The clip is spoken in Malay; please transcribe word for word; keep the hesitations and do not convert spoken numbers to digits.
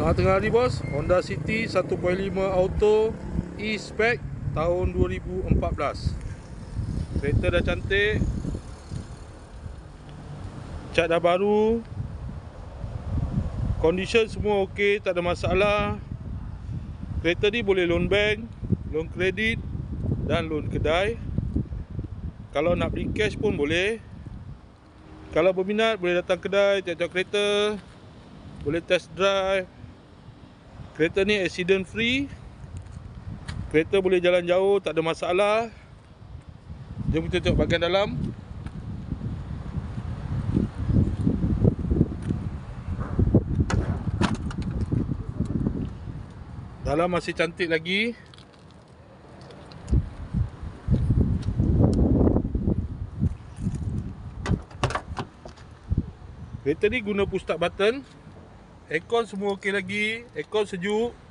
Ah, tengah hari bos, Honda City satu koma lima Auto E-Spec tahun dua ribu empat belas. Kereta dah cantik, cat dah baru, condition semua ok, tak ada masalah. Kereta ni boleh loan bank, loan kredit dan loan kedai. Kalau nak beli cash pun boleh. Kalau berminat boleh datang kedai, tengok kereta, boleh test drive. Kereta ni accident free, kereta boleh jalan jauh, tak ada masalah. Jom kita tengok bahagian dalam. Dalam masih cantik lagi. Kereta ni guna push start button. Aircon semua ok lagi, aircon sejuk.